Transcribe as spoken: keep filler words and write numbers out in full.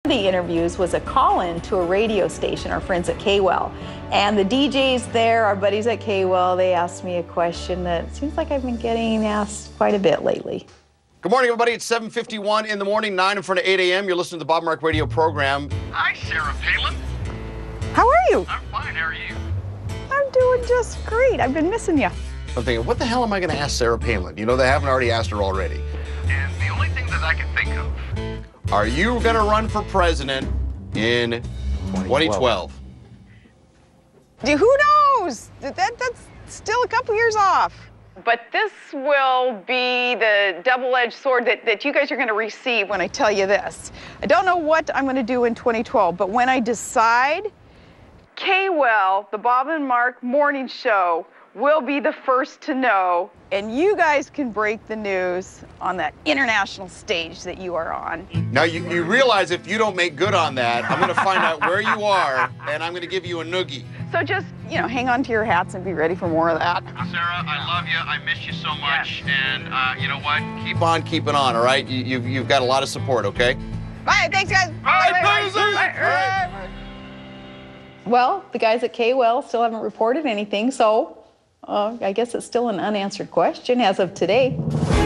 The interviews was a call-in to a radio station, our friends at K W H L. And the D Js there, our buddies at K W H L, they asked me a question that seems like I've been getting asked quite a bit lately. Good morning, everybody. It's seven fifty-one in the morning, nine in front of eight a m You're listening to the Bob Mark Radio program. Hi, Sarah Palin. How are you? I'm fine. How are you? I'm doing just great. I've been missing you. I'm thinking, what the hell am I going to ask Sarah Palin? You know, they haven't already asked her already. And the only thing that I can think of. Are you going to run for president in twenty twelve? Who knows? That, that's still a couple years off. But this will be the double-edged sword that, that you guys are going to receive when I tell you this. I don't know what I'm going to do in twenty twelve, but when I decide, K W H L, the Bob and Mark Morning Show, will be the first to know, and you guys can break the news on that international stage that you are on. Now, you, you realize if you don't make good on that, I'm going to find out where you are, and I'm going to give you a noogie. So just, you know, hang on to your hats and be ready for more of that. Sarah, I love you. I miss you so much. Yes. And uh, you know what? Keep on keeping on, all right? You, you've, you've got a lot of support, okay? Bye. Thanks, guys. Bye. Bye. Bye. Bye. Bye. Bye. Bye. Well, the guys at K W H L still haven't reported anything, so uh, I guess it's still an unanswered question as of today.